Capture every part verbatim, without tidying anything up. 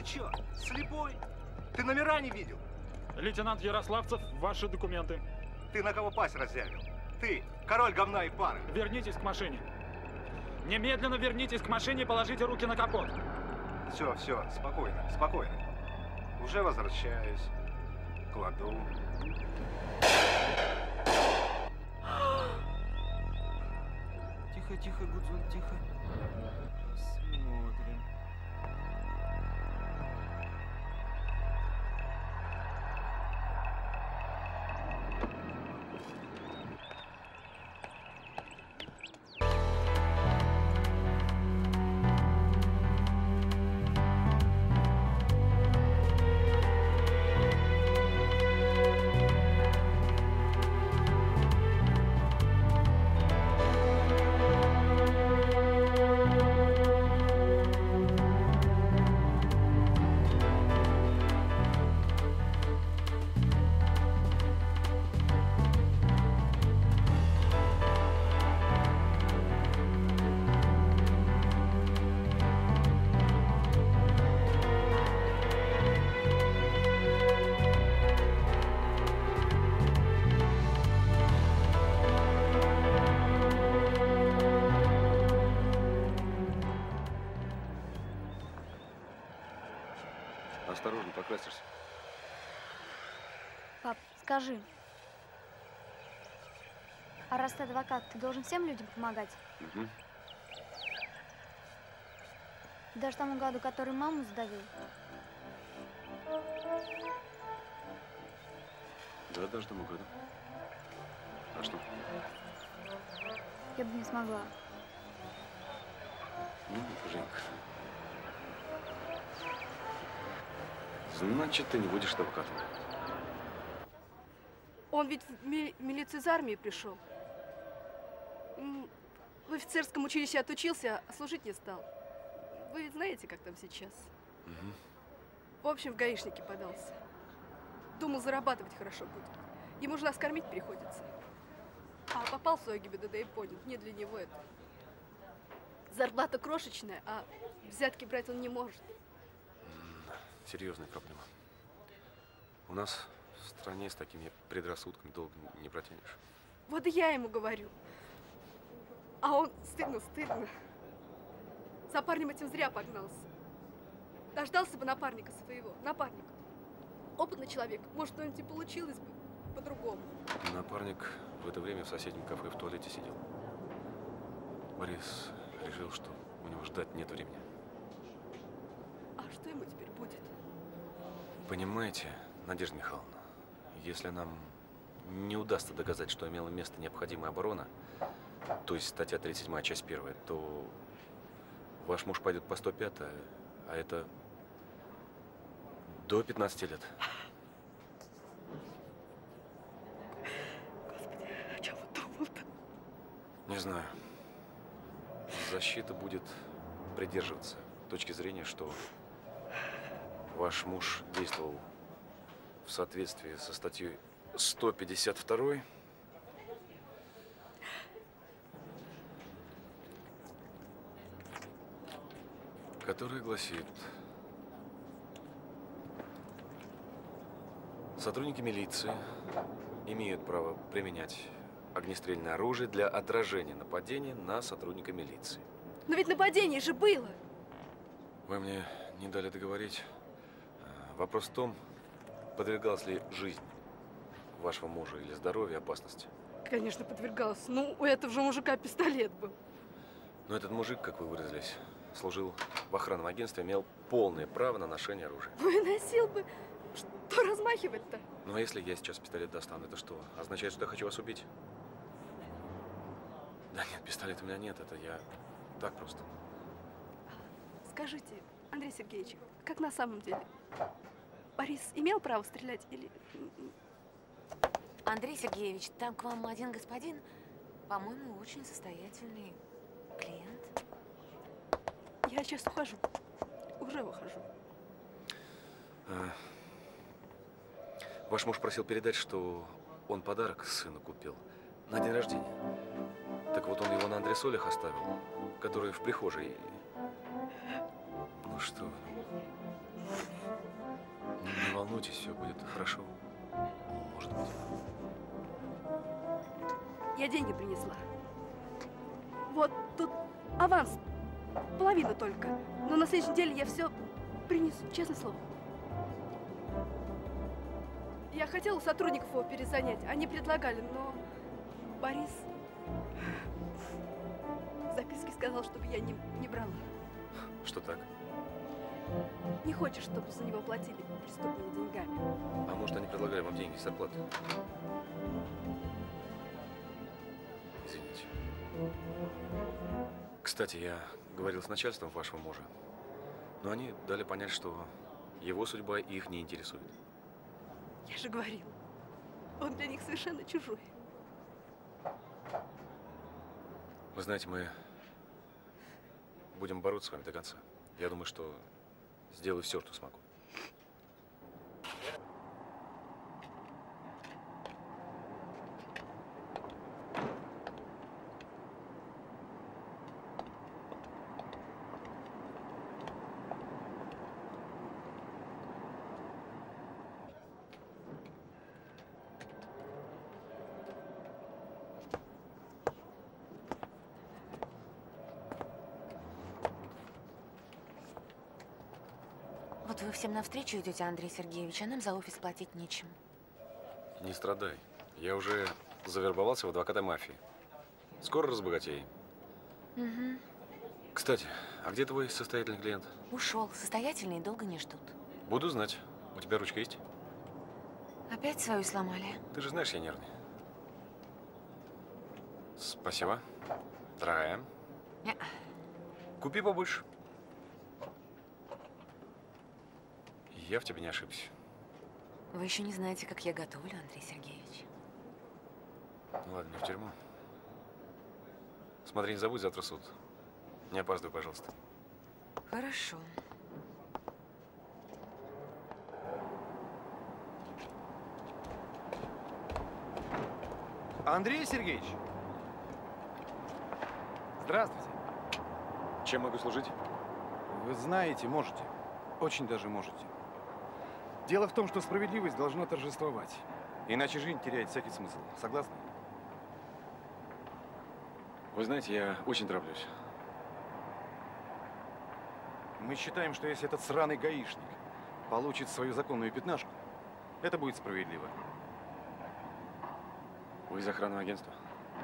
чё, слепой? Ты номера не видел? Лейтенант Ярославцев, ваши документы. Ты на кого пасть разъявил? Ты, король говна и пары. Вернитесь к машине. Немедленно вернитесь к машине и положите руки на капот. Все, все, спокойно, спокойно. Уже возвращаюсь. Кладу. Тихо, тихо, Гудзон, тихо. Смотрим. Осторожно, покрасишься. Пап, скажи, а раз ты адвокат, ты должен всем людям помогать? Угу. Даже тому гаду, который маму сдавил? Да, даже тому гаду. А что? Я бы не смогла. Ну, Женька. Значит, ты не будешь адвокатом. Он ведь в ми милицию из армии пришел. В офицерском училище отучился, а служить не стал. Вы знаете, как там сейчас? Угу. В общем, в гаишники подался. Думал, зарабатывать хорошо будет. Ему же нас кормить приходится. А попал в свою ГИБДД и понял, не для него это. Зарплата крошечная, а взятки брать он не может. Серьезная проблема. У нас в стране с такими предрассудками долго не протянешь. Вот и я ему говорю. А он стыдно, стыдно. За парнем этим зря погнался. Дождался бы напарника своего. Напарник. Опытный человек. Может, что-нибудь и получилось бы по-другому. Напарник в это время в соседнем кафе в туалете сидел. Борис решил, что у него ждать нет времени. А что ему теперь будет? Понимаете, Надежда Михайловна, если нам не удастся доказать, что имела место необходимая оборона, то есть статья тридцать седьмая, часть первая, то ваш муж пойдет по сто пятой, а это до пятнадцати лет. Господи, о чем он думал-то? Не знаю. Защита будет придерживаться точки зрения, что ваш муж действовал в соответствии со статьей сто пятьдесят два, которая гласит: сотрудники милиции имеют право применять огнестрельное оружие для отражения нападения на сотрудника милиции. Но ведь нападение же было! Вы мне не дали договорить. Вопрос в том, подвергалась ли жизнь вашего мужа или здоровье опасности? Конечно, подвергалась. Ну, у этого же мужика пистолет был. Но этот мужик, как вы выразились, служил в охранном агентстве, имел полное право на ношение оружия. Ну и носил бы. Что размахивать-то? Ну а если я сейчас пистолет достану, это что? Означает, что я хочу вас убить? Да нет, пистолета у меня нет, это я так просто. Скажите, Андрей Сергеевич, как на самом деле? Борис имел право стрелять или… Андрей Сергеевич, там к вам один господин, по-моему, очень состоятельный клиент. Я сейчас ухожу. Уже выхожу. А, ваш муж просил передать, что он подарок сыну купил на день рождения. Так вот, он его на антресолях оставил, который в прихожей. Ну что? Не, не волнуйтесь, все будет хорошо. Может быть. Я деньги принесла. Вот тут аванс. Половина только. Но на следующей неделе я все принесу, честное слово. Я хотела у сотрудников его перезанять. Они предлагали, но Борис в записке сказал, чтобы я не, не брала. Что так? Не хочешь, чтобы за него платили преступными деньгами. А может, они предлагали вам деньги с зарплаты? Извините. Кстати, я говорил с начальством вашего мужа, но они дали понять, что его судьба их не интересует. Я же говорила, он для них совершенно чужой. Вы знаете, мы будем бороться с вами до конца. Я думаю, что сделаю все, что смогу. Вот вы всем навстречу идете, Андрей Сергеевич, а нам за офис платить нечем. Не страдай. Я уже завербовался в адвоката мафии. Скоро разбогатеем. Угу. Кстати, а где твой состоятельный клиент? Ушел. Состоятельные долго не ждут. Буду знать. У тебя ручка есть? Опять свою сломали. Ты же знаешь, я нервный. Спасибо. Дорогая. Не. Купи побольше. Я в тебе не ошибся. Вы еще не знаете, как я готовлю, Андрей Сергеевич. Ну ладно, не в тюрьму. Смотри, не забудь, завтра суд. Не опаздывай, пожалуйста. Хорошо. Андрей Сергеевич! Здравствуйте. Чем могу служить? Вы знаете, можете. Очень даже можете. Дело в том, что справедливость должна торжествовать. Иначе жизнь теряет всякий смысл. Согласны? Вы знаете, я очень тороплюсь. Мы считаем, что если этот сраный гаишник получит свою законную пятнашку, это будет справедливо. Вы из охранного агентства?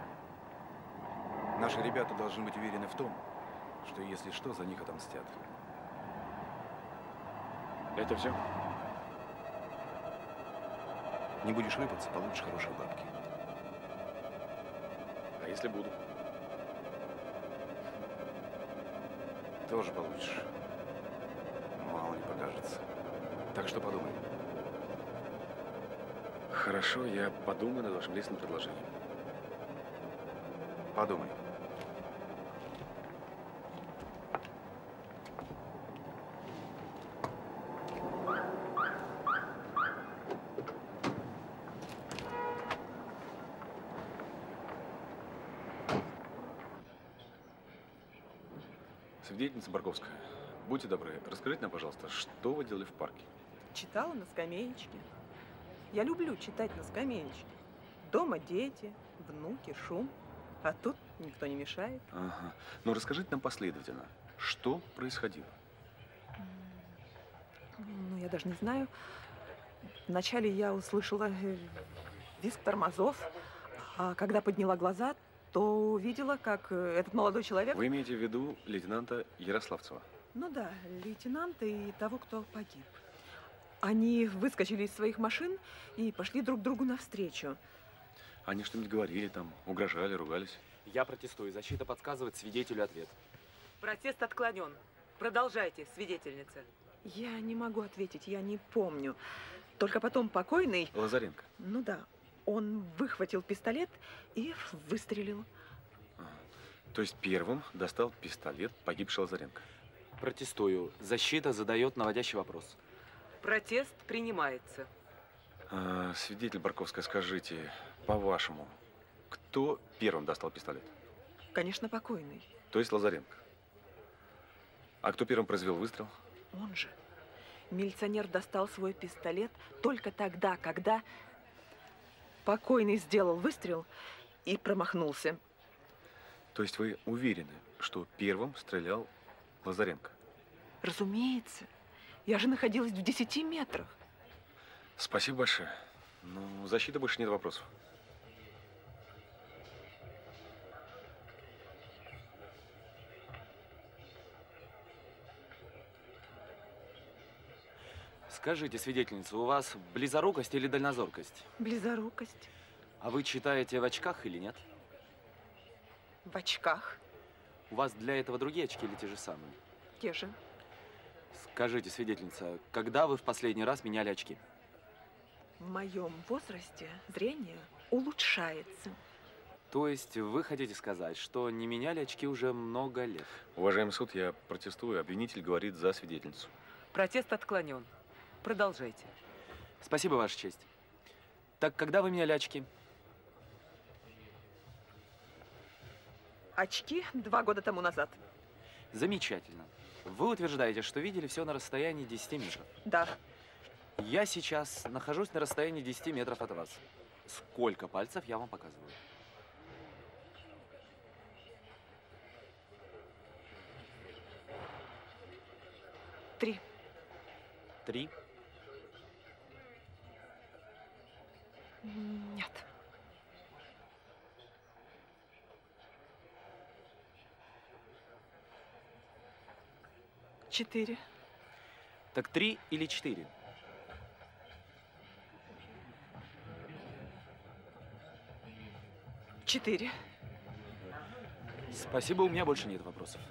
Наши ребята должны быть уверены в том, что если что, за них отомстят. Это все? Не будешь рыпаться, получишь хорошие бабки. А если буду? Тоже получишь. Мало не покажется. Так что подумай. Хорошо, я подумаю над вашим лестным предложением. Подумай. Свидетельница Барковская, будьте добры, расскажите нам, пожалуйста, что вы делали в парке? Читала на скамеечке. Я люблю читать на скамеечке. Дома дети, внуки, шум. А тут никто не мешает. Ага. Ну, расскажите нам последовательно, что происходило? Ну, я даже не знаю. Вначале я услышала визг тормозов, а когда подняла глаза, то увидела, как этот молодой человек… Вы имеете в виду лейтенанта Ярославцева? Ну да, лейтенанта и того, кто погиб. Они выскочили из своих машин и пошли друг другу навстречу. Они что-нибудь говорили там, угрожали, ругались? Я протестую. Защита подсказывает свидетелю ответ. Протест отклонен. Продолжайте, свидетельница. Я не могу ответить, я не помню. Только потом покойный… Лазаренко? Ну да. Он выхватил пистолет и выстрелил. Ага. То есть первым достал пистолет погибший Лазаренко? Протестую. Защита задает наводящий вопрос. Протест принимается. А, свидетель Барковская, скажите, по-вашему, кто первым достал пистолет? Конечно, покойный. То есть Лазаренко. А кто первым произвел выстрел? Он же. Милиционер достал свой пистолет только тогда, когда покойный сделал выстрел и промахнулся. То есть вы уверены, что первым стрелял Лазаренко? Разумеется. Я же находилась в десяти метрах. Спасибо большое. Ну, защиты больше нет вопросов. Скажите, свидетельница, у вас близорукость или дальнозоркость? Близорукость. А вы читаете в очках или нет? В очках. У вас для этого другие очки или те же самые? Те же. Скажите, свидетельница, когда вы в последний раз меняли очки? В моем возрасте зрение улучшается. То есть вы хотите сказать, что не меняли очки уже много лет? Уважаемый суд, я протестую. Обвинитель говорит за свидетельницу. Протест отклонен. Продолжайте. Спасибо, Ваша честь. Так, когда вы меняли очки? Очки два года тому назад. Замечательно. Вы утверждаете, что видели все на расстоянии десяти метров? Да. Я сейчас нахожусь на расстоянии десяти метров от вас. Сколько пальцев я вам показываю? Три. Три? Нет. Четыре. Так три или четыре? Четыре. Спасибо, у меня больше нет вопросов.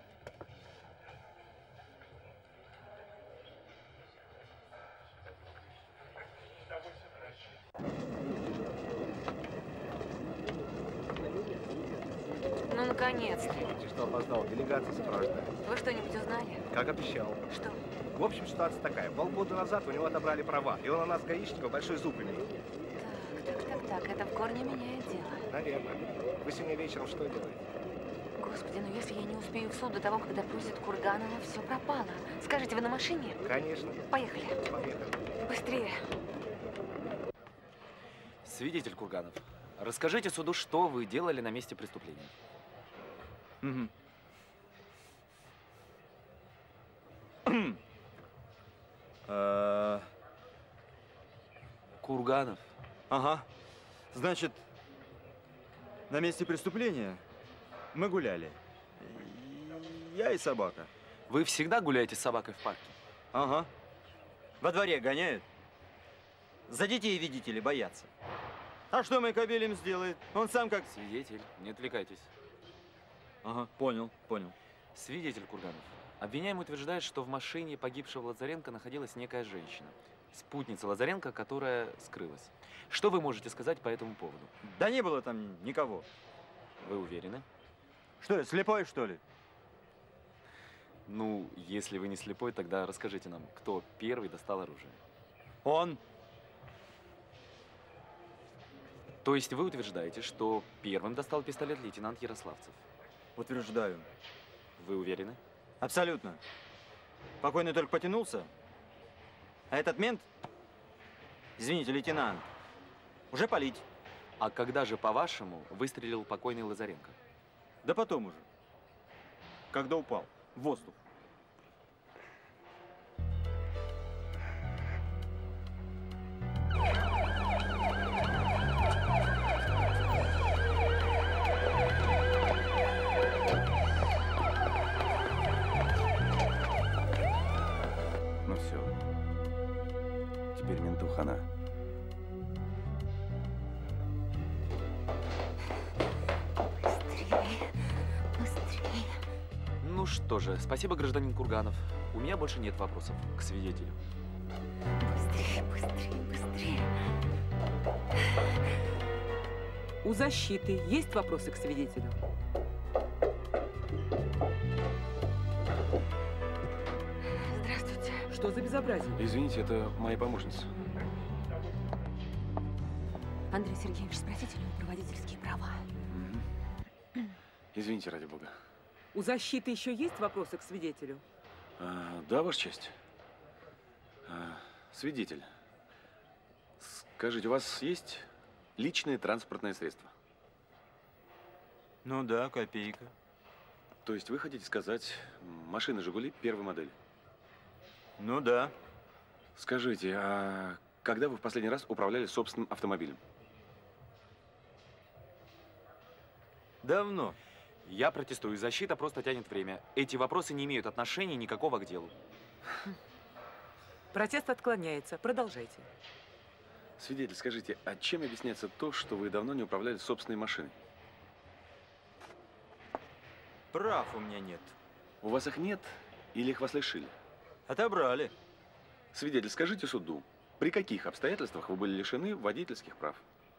Ну, наконец-то. Что опоздал? Делегация сопровождает. Вы что-нибудь узнали? Как обещал. Что? В общем, ситуация такая. Полгода назад у него отобрали права, и он у нас, гаишников, большой зуб имеет. Так, так, так, это в корне меняет дело. Наверное. Вы сегодня вечером что делаете? Господи, ну если я не успею в суд до того, как допросят Курганова, все пропало. Скажите, вы на машине? Конечно. Поехали. Поехали. Быстрее. Свидетель Курганов, расскажите суду, что вы делали на месте преступления. Угу. Курганов. Ага. Значит, на месте преступления мы гуляли. Я и собака. Вы всегда гуляете с собакой в парке? Ага. Во дворе гоняют. За детей, видите ли, боятся. А что мой кобель им сделает? Он сам как... Свидетель, не отвлекайтесь. Ага, понял, понял. Свидетель Курганов. Обвиняемый утверждает, что в машине погибшего Лазаренко находилась некая женщина. Спутница Лазаренко, которая скрылась. Что вы можете сказать по этому поводу? Да не было там никого. Вы уверены? Что я, слепой, что ли? Ну, если вы не слепой, тогда расскажите нам, кто первый достал оружие. Он. То есть вы утверждаете, что первым достал пистолет лейтенант Ярославцев? Утверждаю. Вы уверены? Абсолютно. Покойный только потянулся. А этот мент, извините, лейтенант, уже палить. А когда же, по-вашему, выстрелил покойный Лазаренко? Да потом уже. Когда упал в воздух. Ну все. Теперь менту хана. Быстрее, быстрее. Ну что же, спасибо, гражданин Курганов. У меня больше нет вопросов к свидетелю. Быстрее, быстрее, быстрее. У защиты есть вопросы к свидетелю? Здравствуйте. Что за безобразие? Извините, это моя помощница. Андрей Сергеевич, спросите у него про водительские права. Угу. Извините, ради бога. У защиты еще есть вопросы к свидетелю? А, да, Ваша честь. Свидетель, скажите, у вас есть личное транспортное средство? Ну да, копейка. То есть вы хотите сказать, машина «Жигули» первой модели? Ну да. Скажите, а когда вы в последний раз управляли собственным автомобилем? Давно. Я протестую. Защита просто тянет время. Эти вопросы не имеют отношения никакого к делу. Протест отклоняется. Продолжайте. Свидетель, скажите, а чем объясняется то, что вы давно не управляли собственной машиной? Прав у меня нет. У вас их нет или их вас лишили? Отобрали. Свидетель, скажите суду, при каких обстоятельствах вы были лишены водительских прав?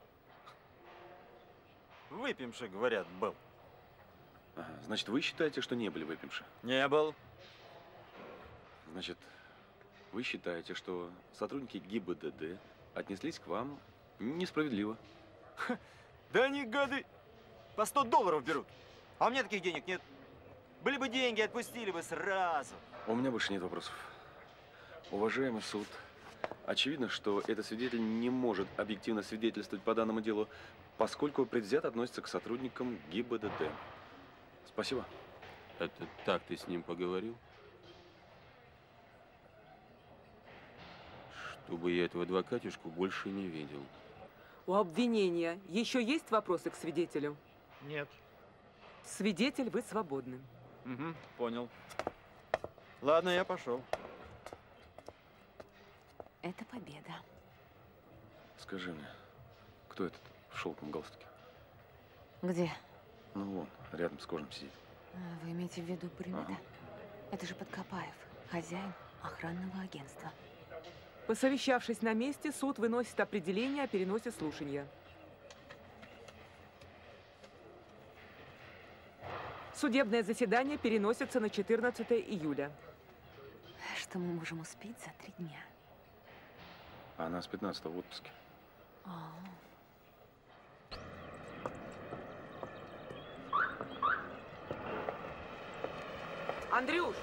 Выпивший, говорят, был. Ага, значит, вы считаете, что не были выпивши? Не был. Значит, вы считаете, что сотрудники ГИБДД отнеслись к вам несправедливо? Ха, да они, гады, по сто долларов берут. А у меня таких денег нет. Были бы деньги, отпустили бы сразу. У меня больше нет вопросов. Уважаемый суд, очевидно, что этот свидетель не может объективно свидетельствовать по данному делу, поскольку предвзято относится к сотрудникам ГИБДД. Спасибо. Это так ты с ним поговорил? Чтобы я этого адвокатишку больше не видел. У обвинения еще есть вопросы к свидетелю? Нет. Свидетель, вы свободны. Угу, понял. Ладно, я пошел. Это победа. Скажи мне, кто этот в шелковом галстуке? Где? Ну вон, рядом с кожаным сидит. А, вы имеете в виду Бурмида? Ага. Это же Подкопаев, хозяин охранного агентства. Посовещавшись на месте, суд выносит определение о переносе слушания. Судебное заседание переносится на четырнадцатое июля. Что мы можем успеть за три дня? А она с пятнадцатого в отпуске. А. Андрюш!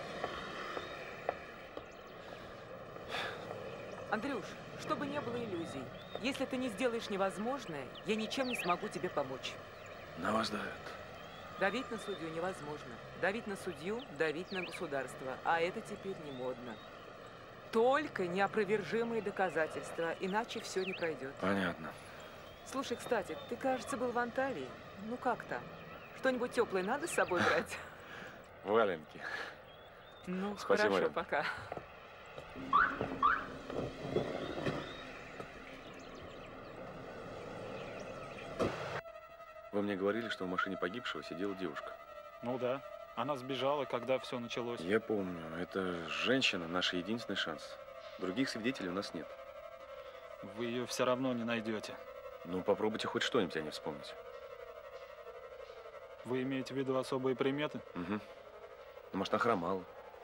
Андрюш, чтобы не было иллюзий, если ты не сделаешь невозможное, я ничем не смогу тебе помочь. На вас давят. Давить на судью невозможно. Давить на судью, давить на государство. А это теперь не модно. Только неопровержимые доказательства, иначе все не пройдет. Понятно. Слушай, кстати, ты, кажется, был в Анталии. Ну как там? Что-нибудь теплое надо с собой брать? Валенки. Ну, Спасибо, хорошо, Марин. пока. Вы мне говорили, что в машине погибшего сидела девушка. Ну да. Она сбежала, когда все началось. Я помню. Это женщина, наш единственный шанс. Других свидетелей у нас нет. Вы ее все равно не найдете. Ну, попробуйте хоть что-нибудь о ней вспомнить. Вы имеете в виду особые приметы? Угу. Ну, может, она хромала.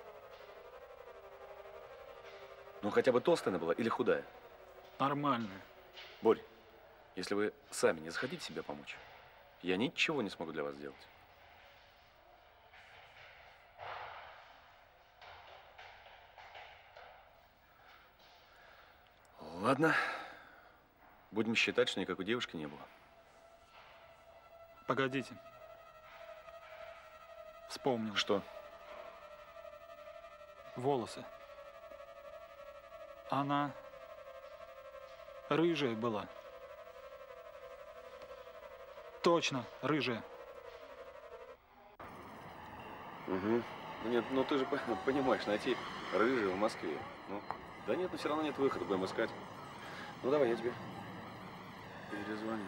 Ну, хотя бы толстая она была или худая? Нормальная. Борь, если вы сами не захотите себе помочь, я ничего не смогу для вас сделать. Ладно. Будем считать, что никакой девушки не было. Погодите. Вспомнил. Что? Волосы. Она рыжая была. Точно, рыжая. Угу. Нет, ну ты же понимаешь, найти рыжую в Москве. Ну, да нет, но все равно нет выхода, будем искать. Ну давай, я тебе перезвоню.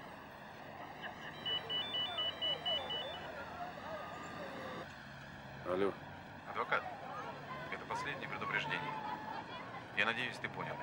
Алло. Адвокат, это последнее предупреждение. Я надеюсь, ты понял.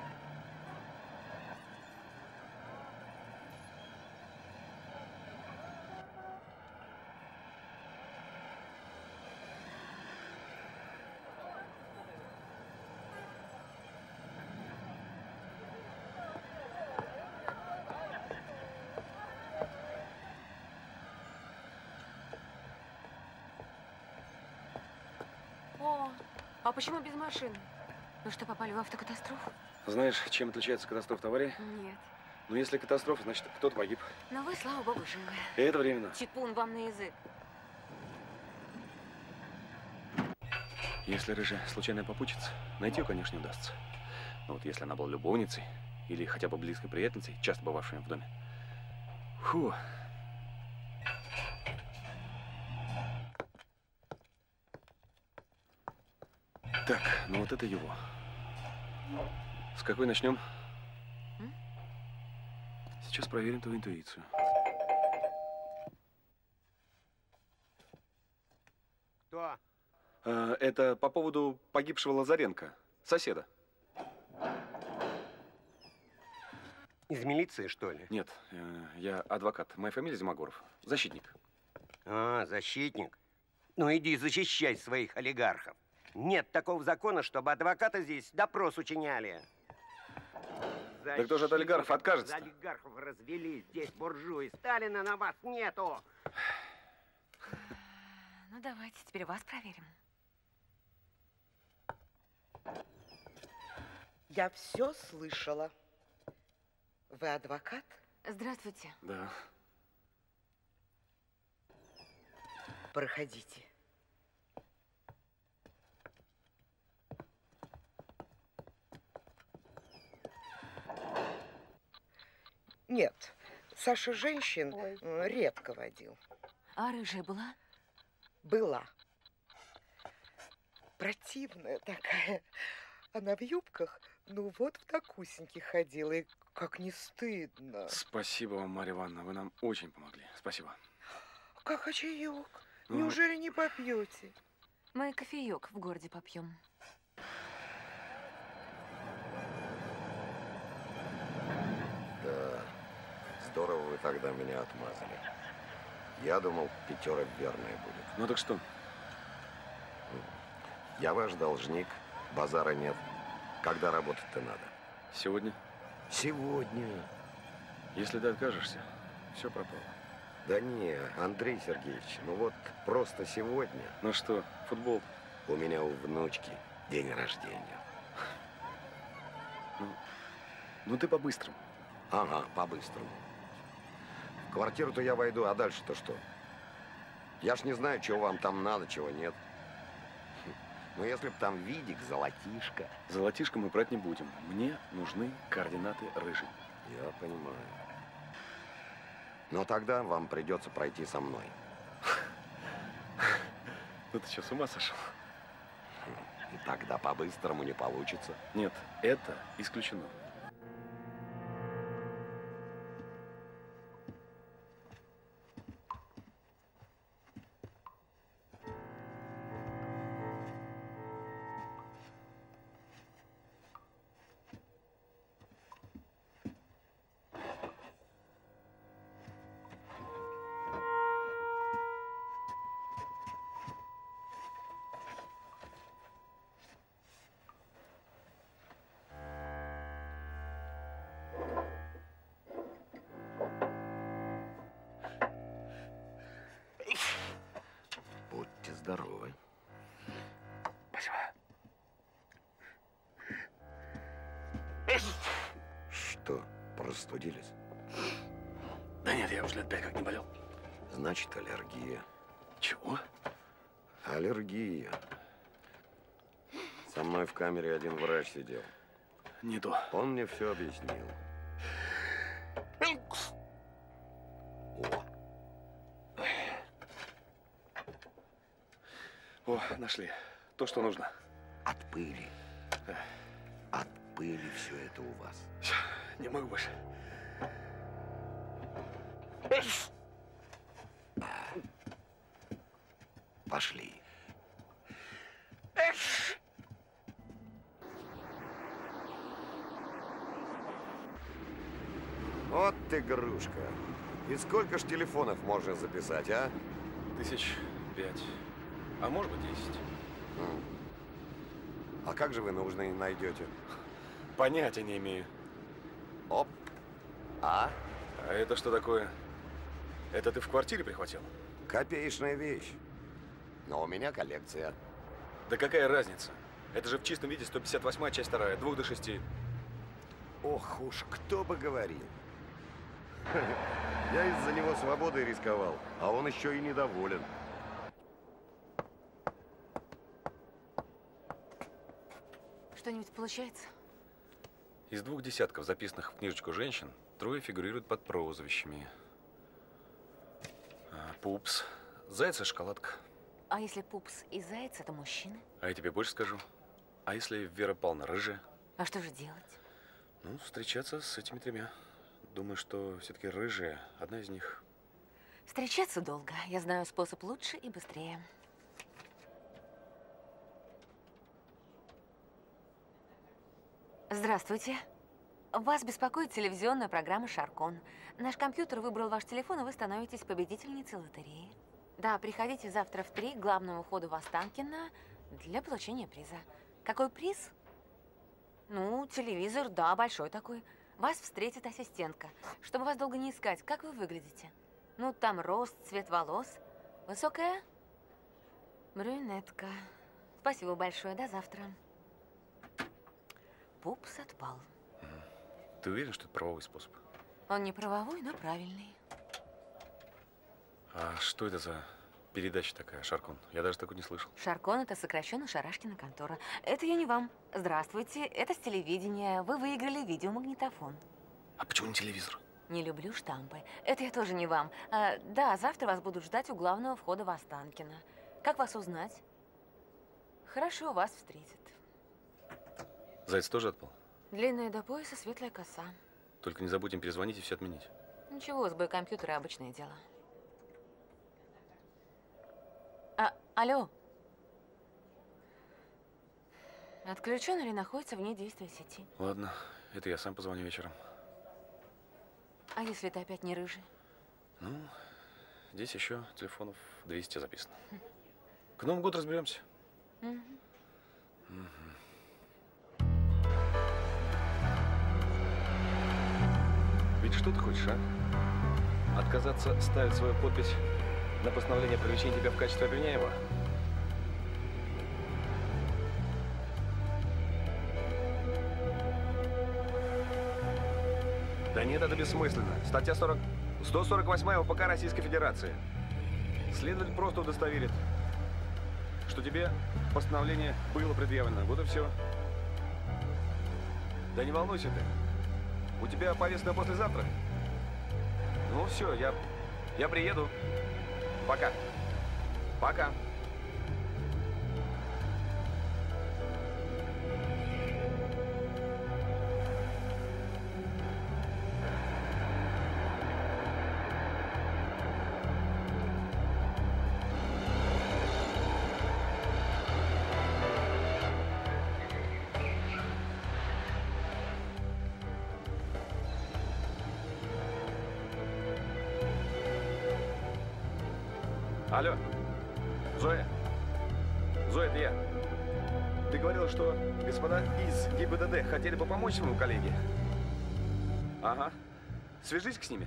О, а почему без машины? Вы что, попали в автокатастрофу? Знаешь, чем отличается катастрофа от аварии? Нет. Ну, если катастрофа, значит, кто-то погиб. Но вы, слава богу, живы. И это временно. Чипун вам на язык. Если рыжая случайная попутчица, найти ее, конечно, не удастся. Но вот если она была любовницей или хотя бы близкой приятельницей, часто бывавшей в доме. Фу. Так, ну вот это его. С какой начнем? М? Сейчас проверим твою интуицию. Кто? А, это по поводу погибшего Лазаренко, соседа. Из милиции, что ли? Нет, э, я адвокат. Моя фамилия Зимогоров. Защитник. А, защитник. Ну иди защищай своих олигархов. Нет такого закона, чтобы адвокаты здесь допрос учиняли. Да кто же от олигархов откажется? За олигархов развели здесь буржуи. Сталина на вас нету. Ну, давайте теперь вас проверим. Я все слышала. Вы адвокат? Здравствуйте. Да. Проходите. Нет, Саша женщин э, редко водил. А рыжая была? Была. Противная такая. Она в юбках, ну вот в такусеньких ходила, и как не стыдно. Спасибо вам, Марья Ивановна, вы нам очень помогли. Спасибо. Как а чаек? Ну... Неужели не попьете? Мы кофеек в городе попьем. Да, здорово вы тогда меня отмазали. Я думал, пятера верная будет. Ну так что? Я ваш должник, базара нет. Когда работать-то надо? Сегодня. Сегодня. Если ты откажешься, все пропало. Да не, Андрей Сергеевич, ну вот просто сегодня. Ну что, футбол? У меня у внучки день рождения. Ну, ну ты по-быстрому. Ага, по-быстрому. В квартиру-то я войду, а дальше-то что? Я ж не знаю, чего вам там надо, чего нет. Но если б там видик, золотишко. Золотишко мы брать не будем. Мне нужны координаты рыжей. Я понимаю. Но тогда вам придется пройти со мной. Ну ты что, с ума сошел? Тогда по-быстрому не получится. Нет, это исключено. Будьте здоровы. Спасибо. Что, простудились? Да нет, я уже лет пять как не болел. Значит, аллергия. Чего? Аллергия. Со мной в камере один врач сидел. Не то. Он мне все объяснил. О. О, нашли. То, что нужно. От пыли. От пыли все это у вас. Все, не могу больше. Пошли. Вот ты игрушка. И сколько ж телефонов можно записать, а? Тысяч пять. А может быть, десять. А как же вы нужные найдете? Понятия не имею. Оп. А? А это что такое? Это ты в квартире прихватил? Копеечная вещь. Но у меня коллекция. Да какая разница? Это же в чистом виде сто пятьдесят восьмая, часть вторая, двух до шести. Ох уж, кто бы говорил. Я из-за него свободой рисковал, а он еще и недоволен. Что-нибудь получается? Из двух десятков записанных в книжечку женщин трое фигурируют под прозвищами. Пупс, Заяц и Шоколадка. А если Пупс и Заяц – это мужчины? А я тебе больше скажу. А если Вера Павловна рыжая? А что же делать? Ну, встречаться с этими тремя. Думаю, что все-таки рыжая одна из них. Встречаться долго. Я знаю способ лучше и быстрее. Здравствуйте. Вас беспокоит телевизионная программа «Шаркон». Наш компьютер выбрал ваш телефон, и вы становитесь победительницей лотереи. Да, приходите завтра в три к главному входу в Останкино для получения приза. Какой приз? Ну, телевизор, да, большой такой. Вас встретит ассистентка. Чтобы вас долго не искать, как вы выглядите? Ну, там рост, цвет волос. Высокая? Брюнетка. Спасибо большое, до завтра. Пупс отпал. Ты уверен, что это правовой способ? Он не правовой, но правильный. А что это за передача такая, Шаркон? Я даже такой не слышал. Шаркон – это сокращенно Шарашкина контора. Это я не вам. Здравствуйте, это с телевидения. Вы выиграли видеомагнитофон. А почему не телевизор? Не люблю штампы. Это я тоже не вам. А, да, завтра вас будут ждать у главного входа в Останкино. Как вас узнать? Хорошо, вас встретят. Заяц тоже отпал? Длинная до пояса, светлая коса. Только не забудем перезвонить и все отменить. Ничего, сбой компьютера – обычное дело. А, алло. Отключен или находится вне действия сети? Ладно, это я сам позвоню вечером. А если ты опять не рыжий? Ну, здесь еще телефонов двести записано. К Новому году разберемся. Угу. Угу. Ведь что ты хочешь, а? Отказаться ставить свою подпись на постановление о привлечении тебя в качестве обвиняемого? Да нет, это бессмысленно. Статья сорок, сто сорок восьмая УПК Российской Федерации. Следователь просто удостоверит, что тебе постановление было предъявлено. Вот и все. Да не волнуйся ты. У тебя повестка послезавтра? Ну все, я, я приеду. Пока. Пока. Алло, Зоя. Зоя, это я. Ты говорила, что господа из ГИБДД хотели бы помочь своему коллеге. Ага. Свяжись-ка с ними.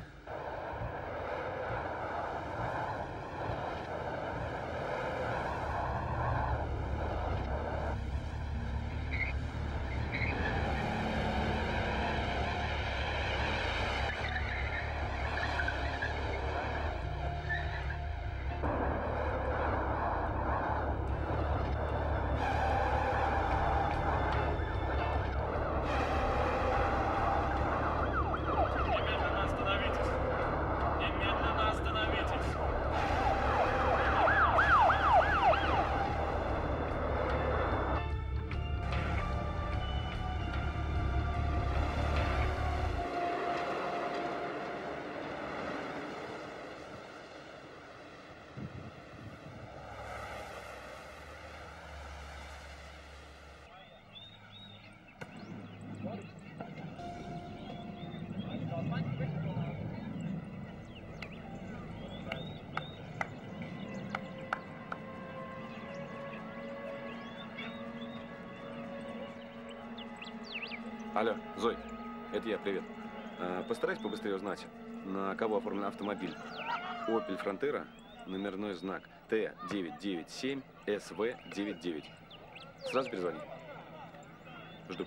Алло, Зой, это я, привет. А, постарайся побыстрее узнать, на кого оформлен автомобиль. Opel Frontera, номерной знак Т девять девять семь эс вэ девять девять. Сразу перезвони. Жду.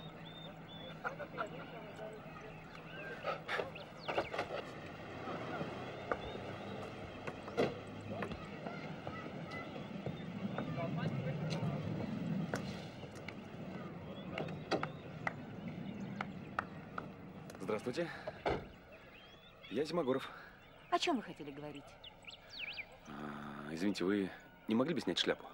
Здравствуйте. Я Зимогоров. О чем вы хотели говорить? А, извините, вы не могли бы снять шляпу?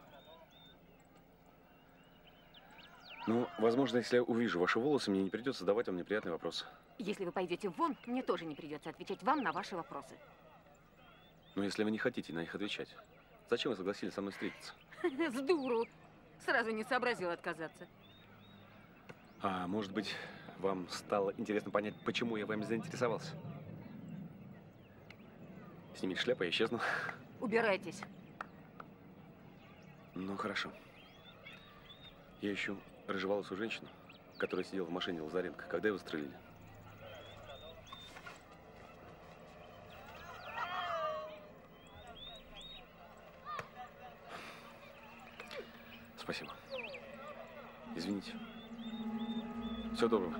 Ну, возможно, если я увижу ваши волосы, мне не придется задавать вам неприятный вопрос. Если вы пойдете вон, мне тоже не придется отвечать вам на ваши вопросы. Но если вы не хотите на них отвечать, зачем вы согласились со мной встретиться? С дуру. Сразу не сообразил отказаться. А может быть, вам стало интересно понять, почему я вами заинтересовался? Снимите шляпу, я исчезну. Убирайтесь. Ну, хорошо. Я ищу рыжеволосую женщину, которая сидела в машине Лазаренко, когда его застрелили. Спасибо. Извините. Всего доброго.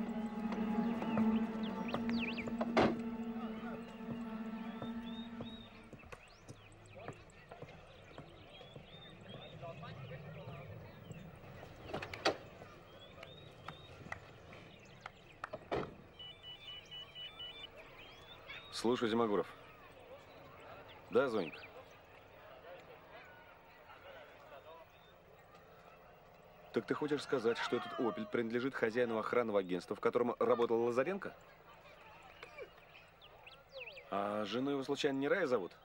Слушаю, Зимогоров. Да, Зонька? Так ты хочешь сказать, что этот «Опель» принадлежит хозяину охранного агентства, в котором работал Лазаренко? А жену его случайно не Рая зовут?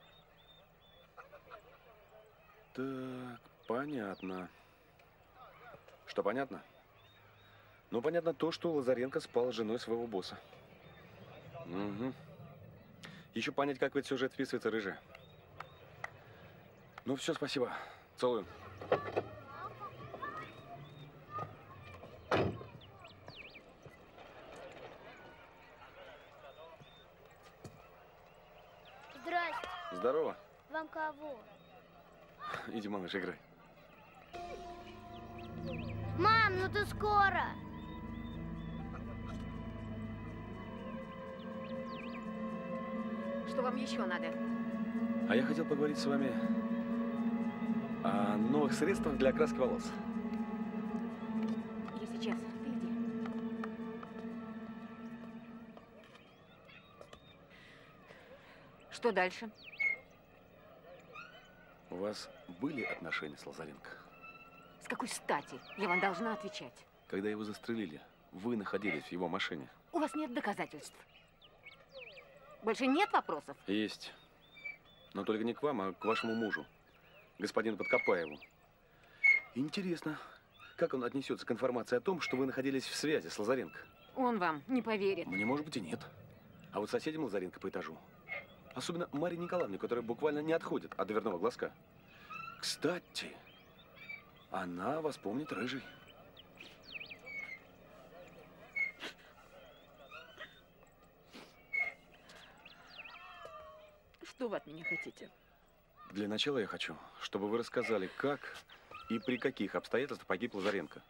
Так, понятно. Что понятно? Ну, понятно то, что Лазаренко спал с женой своего босса. Угу. Еще понять, как в этот сюжет вписывается рыжая. Ну, все, спасибо. Целую. Здрасте. Здорово. Вам кого? Иди, малыш, играй. Мам, ну ты скоро. Что вам еще надо? А я хотел поговорить с вами о новых средствах для окраски волос. Я сейчас. Ты иди. Что дальше? У вас были отношения с Лазаренко? С какой стати? Я вам должна отвечать. Когда его застрелили, вы находились в его машине. У вас нет доказательств. Больше нет вопросов? Есть. Но только не к вам, а к вашему мужу, господину Подкопаеву. Интересно, как он отнесется к информации о том, что вы находились в связи с Лазаренко? Он вам не поверит. Мне, может быть, и нет. А вот соседям Лазаренко по этажу. Особенно Марье Николаевне, которая буквально не отходит от дверного глазка. Кстати, она вас помнит рыжей. Что вы от меня хотите? Для начала я хочу, чтобы вы рассказали, как и при каких обстоятельствах погиб Лазаренко.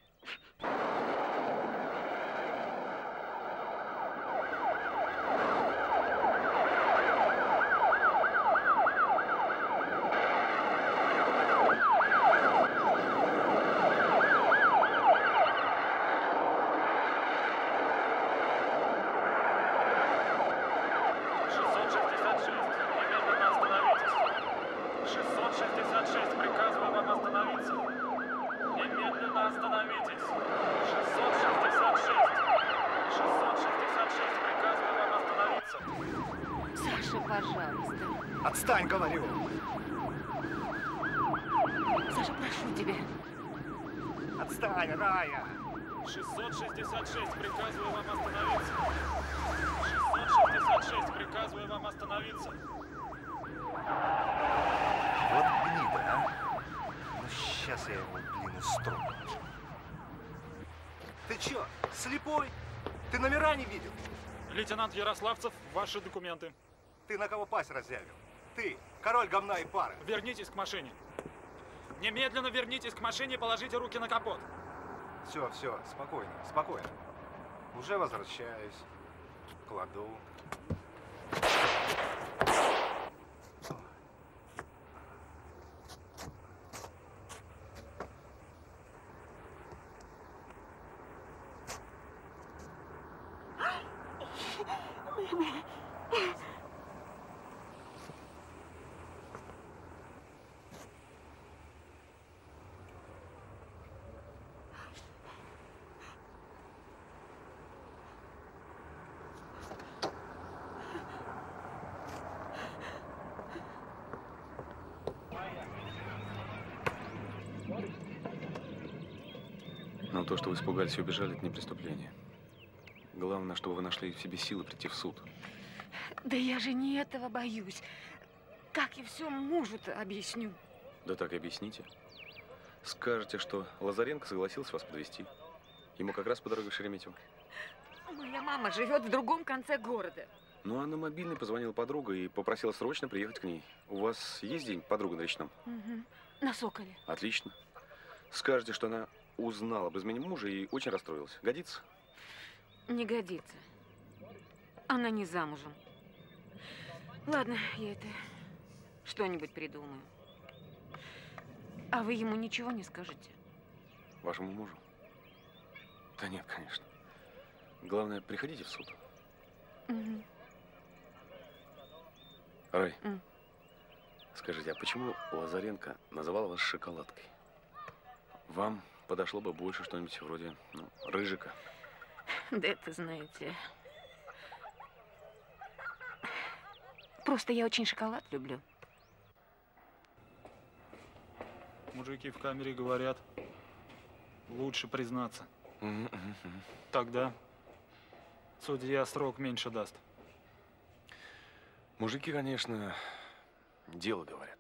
Отстань, говорю! Саша, прошу тебя. Отстань, Рая! шестьсот шестьдесят шесть, приказываю вам остановиться. шестьсот шестьдесят шесть, приказываю вам остановиться. Вот гнида, а! Ну, сейчас я его, блин, устрою. Ты чё, слепой? Ты номера не видел? Лейтенант Ярославцев, ваши документы. Ты на кого пасть разъявил? Ты, король говна и пара. Вернитесь к машине. Немедленно вернитесь к машине и положите руки на капот. Все, все, спокойно, спокойно. Уже возвращаюсь. Кладу. Но то, что вы испугались и убежали, это не преступление. Главное, чтобы вы нашли в себе силы прийти в суд. Да я же не этого боюсь. Как я все мужу-то объясню? Да так и объясните. Скажете, что Лазаренко согласился вас подвезти. Ему как раз по дороге в Шереметьево. Моя мама живет в другом конце города. Ну, а на мобильный позвонила подруга и попросила срочно приехать к ней. У вас есть день, подруга на Речном? Угу. На Соколе. Отлично. Скажете, что она узнала об измене мужа и очень расстроилась. Годится? Не годится. Она не замужем. Ладно, я это что-нибудь придумаю. А вы ему ничего не скажете? Вашему мужу? Да нет, конечно. Главное, приходите в суд. Угу. Рай, М. скажите, а почему Лазаренко называла вас шоколадкой? Вам подошло бы больше что-нибудь вроде, ну, рыжика. Да это знаете. Просто я очень шоколад люблю. Мужики в камере говорят, лучше признаться. Тогда судья срок меньше даст. Мужики, конечно, дело говорят.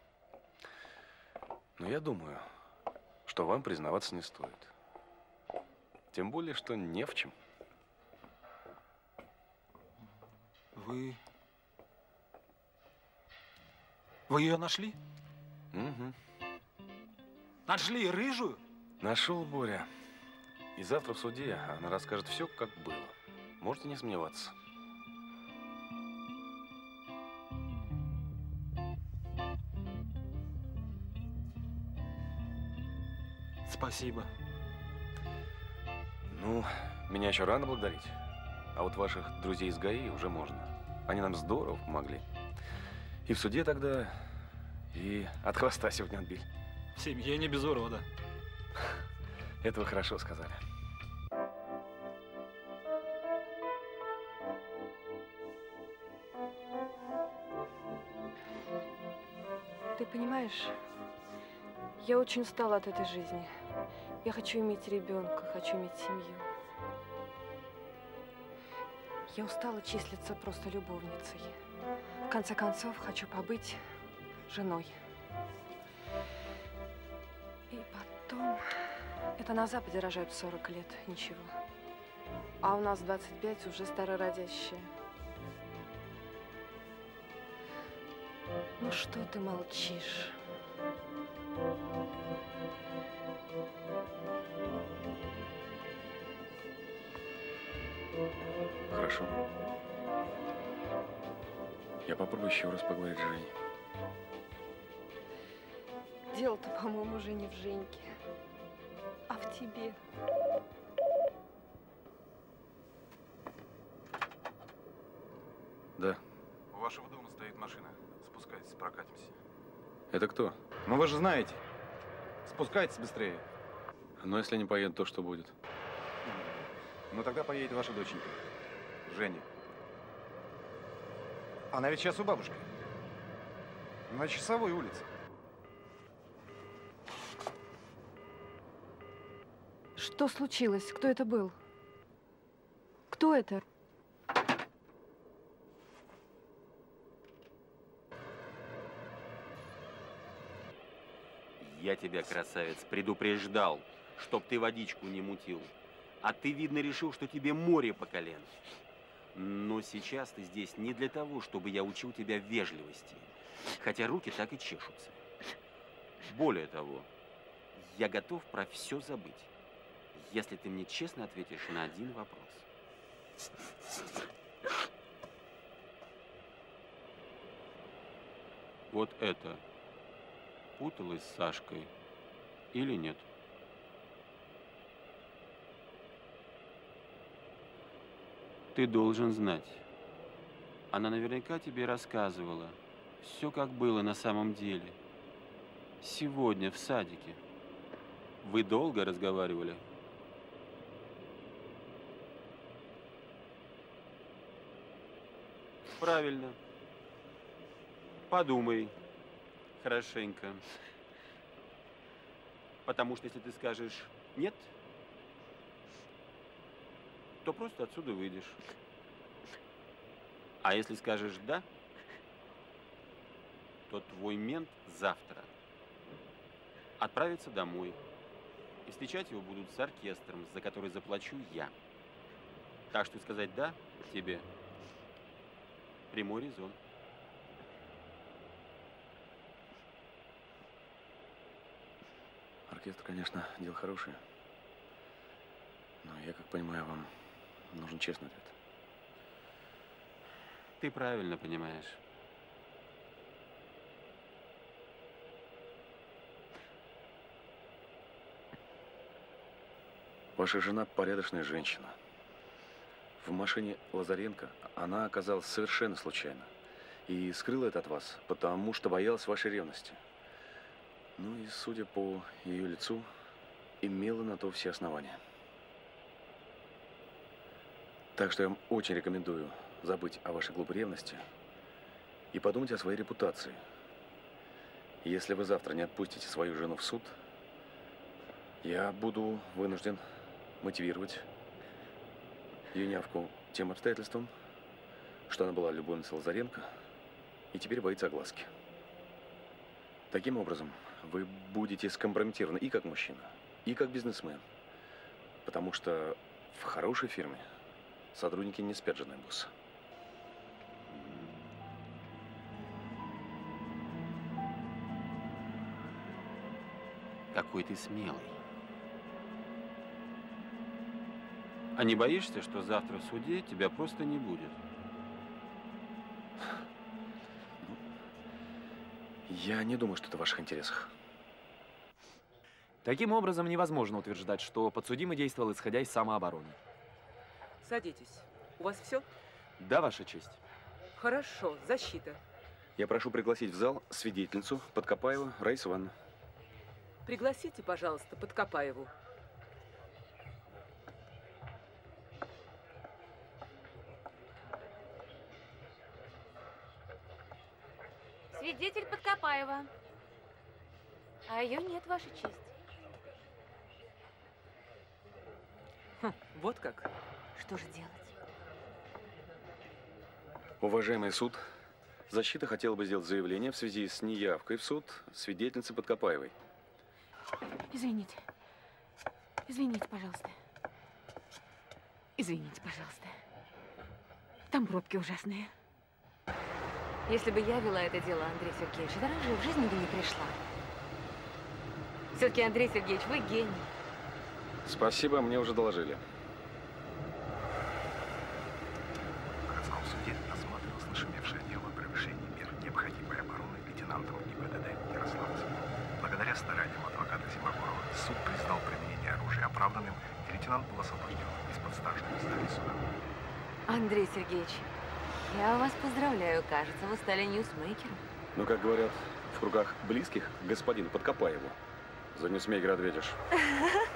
Но я думаю, что вам признаваться не стоит. Тем более, что не в чем. Вы... Вы ее нашли? Угу. Нашли рыжую? Нашел, Боря. И завтра в суде она расскажет все, как было. Можете не сомневаться. Спасибо. Ну, меня еще рано благодарить. А вот ваших друзей из ГАИ уже можно. Они нам здорово помогли. И в суде тогда, и от хвоста сегодня отбили. В семье не без урода. Это вы хорошо сказали. Ты понимаешь, я очень устала от этой жизни. Я хочу иметь ребенка, хочу иметь семью. Я устала числиться просто любовницей. В конце концов, хочу побыть женой. И потом, это на Западе рожают сорок лет, ничего. А у нас двадцать пять уже старородящие. Ну что ты молчишь? Хорошо. Я попробую еще раз поговорить с Женей. Дело-то, по-моему, уже не в Женьке, а в тебе. Да. У вашего дома стоит машина. Спускайтесь, прокатимся. Это кто? Ну вы же знаете. Спускайтесь быстрее. Но если не поеду, то что будет? Ну тогда поедет ваша доченька, Женя. Она ведь сейчас у бабушки. На Часовой улице. Что случилось? Кто это был? Кто это? Я тебя, красавец, предупреждал, чтоб ты водичку не мутил. А ты, видно, решил, что тебе море по колено. Но сейчас ты здесь не для того, чтобы я учил тебя вежливости. Хотя руки так и чешутся. Более того, я готов про все забыть, если ты мне честно ответишь на один вопрос. Вот это путалась с Сашкой или нет? Ты должен знать. Она наверняка тебе рассказывала все, как было на самом деле. Сегодня в садике. Вы долго разговаривали? Правильно. Подумай хорошенько. Потому что если ты скажешь «нет», то просто отсюда выйдешь. А если скажешь «да», то твой мент завтра отправится домой. И встречать его будут с оркестром, за который заплачу я. Так что сказать «да» тебе прямой резон. Оркестр, конечно, дело хорошее. Но я, как понимаю, вам нужен честный ответ. Ты правильно понимаешь. Ваша жена порядочная женщина. В машине Лазаренко она оказалась совершенно случайно. И скрыла это от вас, потому что боялась вашей ревности. Ну и, судя по ее лицу, имела на то все основания. Так что я вам очень рекомендую забыть о вашей глупой ревности и подумать о своей репутации. Если вы завтра не отпустите свою жену в суд, я буду вынужден мотивировать ее нявку тем обстоятельством, что она была любовницей Лазаренко и теперь боится огласки. Таким образом, вы будете скомпрометированы и как мужчина, и как бизнесмен. Потому что в хорошей фирме сотрудники не спят женой босса. Какой ты смелый. А не боишься, что завтра в суде тебя просто не будет? Я не думаю, что это в ваших интересах. Таким образом, невозможно утверждать, что подсудимый действовал, исходя из самообороны. Садитесь. У вас все? Да, Ваша честь. Хорошо. Защита. Я прошу пригласить в зал свидетельницу Подкопаеву Раису Ивановну. Пригласите, пожалуйста, Подкопаеву. Свидетель Подкопаева. А ее нет, Ваша честь. Хм, вот как. Что же делать? Уважаемый суд, защита хотела бы сделать заявление в связи с неявкой в суд свидетельницы Подкопаевой. Извините. Извините, пожалуйста. Извините, пожалуйста. Там пробки ужасные. Если бы я вела это дело, Андрей Сергеевич, я раньше в жизни бы не пришла. Все-таки, Андрей Сергеевич, вы гений. Спасибо, мне уже доложили. В городском суде осматривалось нашумевшее дело о превышении мер необходимой обороны лейтенантом ГИБДД Ярославцем. Благодаря стараниям адвоката Зимогорова суд признал применение оружия оправданным, и лейтенант был освобожден из-под стражи в здании суда. Андрей Сергеевич, я вас поздравляю. Кажется, вы стали ньюсмейкером. Ну, как говорят в кругах близких к господину Подкопаеву, за ньюсмейкера ответишь.